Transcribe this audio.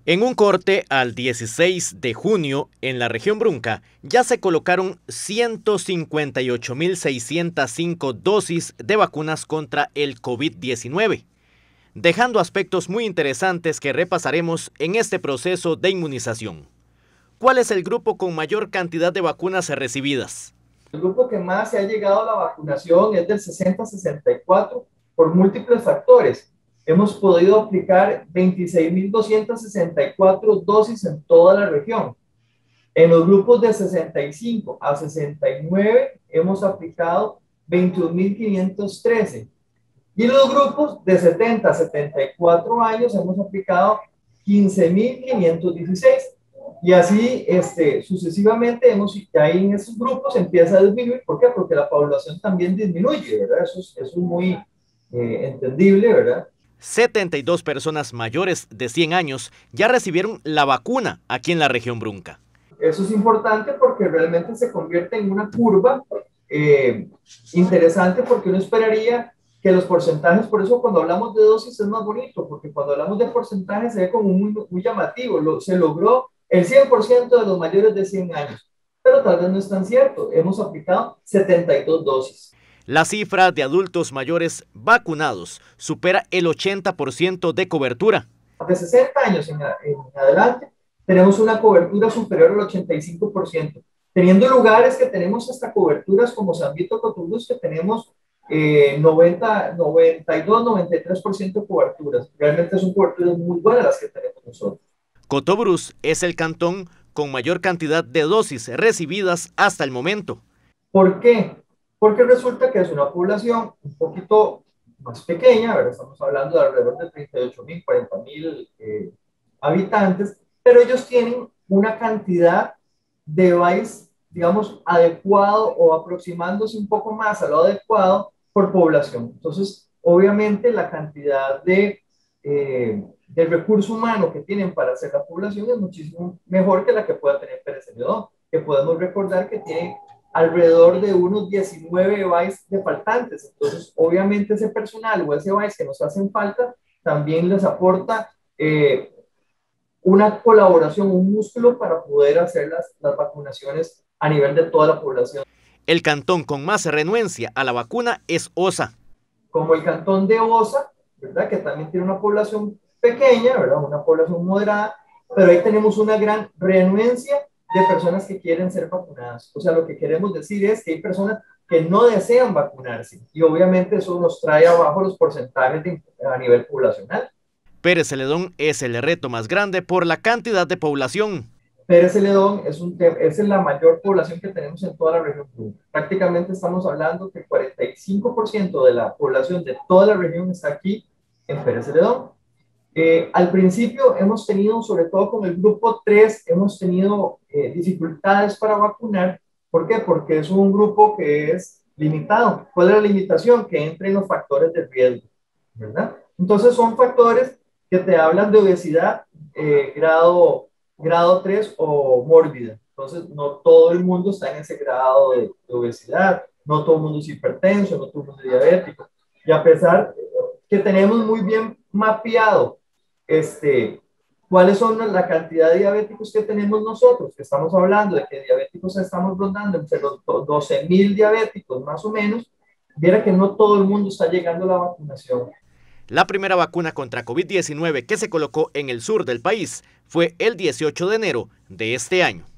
En un corte al 16 de junio, en la región Brunca, ya se colocaron 158.605 dosis de vacunas contra el COVID-19, dejando aspectos muy interesantes que repasaremos en este proceso de inmunización. ¿Cuál es el grupo con mayor cantidad de vacunas recibidas? El grupo que más se ha llegado a la vacunación es del 60-64 por múltiples factores. Hemos podido aplicar 26.264 dosis en toda la región. En los grupos de 65 a 69 hemos aplicado 21.513. Y los grupos de 70 a 74 años hemos aplicado 15.516. Y así sucesivamente ahí en esos grupos empieza a disminuir. ¿Por qué? Porque la población también disminuye, ¿verdad? Eso es muy entendible, ¿verdad? 72 personas mayores de 100 años ya recibieron la vacuna aquí en la región Brunca. Eso es importante porque realmente se convierte en una curva interesante, porque uno esperaría que los porcentajes, por eso cuando hablamos de dosis es más bonito, porque cuando hablamos de porcentajes se ve como muy llamativo. Se logró el 100% de los mayores de 100 años, pero tal vez no es tan cierto. Hemos aplicado 72 dosis. La cifra de adultos mayores vacunados supera el 80% de cobertura. De 60 años en adelante, tenemos una cobertura superior al 85%, teniendo lugares que tenemos hasta coberturas como San Vito Coturbus, que tenemos 92-93% de coberturas. Realmente son coberturas muy buenas las que tenemos nosotros. Cotobruz es el cantón con mayor cantidad de dosis recibidas hasta el momento. ¿Por qué? Porque resulta que es una población un poquito más pequeña, ¿verdad? Estamos hablando de alrededor de 38.000, 40.000 habitantes, pero ellos tienen una cantidad de device, digamos, adecuado o aproximándose un poco más a lo adecuado por población. Entonces, obviamente, la cantidad del recurso humano que tienen para hacer la población es muchísimo mejor que la que pueda tener Pérez Celedón, que podemos recordar que tiene alrededor de unos 19 bytes de faltantes. Entonces, obviamente ese personal o ese bytes que nos hacen falta también les aporta una colaboración, un músculo para poder hacer las vacunaciones a nivel de toda la población. El cantón con más renuencia a la vacuna es Osa. Como el cantón de Osa, ¿verdad? Que también tiene una población pequeña, ¿verdad? Una población moderada, pero ahí tenemos una gran renuencia de personas que quieren ser vacunadas. O sea, lo que queremos decir es que hay personas que no desean vacunarse y obviamente eso nos trae abajo los porcentajes a nivel poblacional. Pérez Celedón es el reto más grande por la cantidad de población. Pérez Celedón es la mayor población que tenemos en toda la región. Prácticamente estamos hablando que el 45% de la población de toda la región está aquí en Pérez Celedón. Al principio hemos tenido, sobre todo con el grupo 3, hemos tenido dificultades para vacunar. ¿Por qué? Porque es un grupo que es limitado. ¿Cuál es la limitación? Que entren los factores de riesgo, ¿verdad? Entonces son factores que te hablan de obesidad grado 3 o mórbida. Entonces no todo el mundo está en ese grado de obesidad, no todo el mundo es hipertenso, no todo el mundo es diabético. Y a pesar que tenemos muy bien mapeado cuáles son la cantidad de diabéticos que tenemos nosotros, que estamos hablando de que diabéticos estamos rondando entre los 12.000 diabéticos más o menos, viera que no todo el mundo está llegando a la vacunación. La primera vacuna contra COVID-19 que se colocó en el sur del país fue el 18 de enero de este año.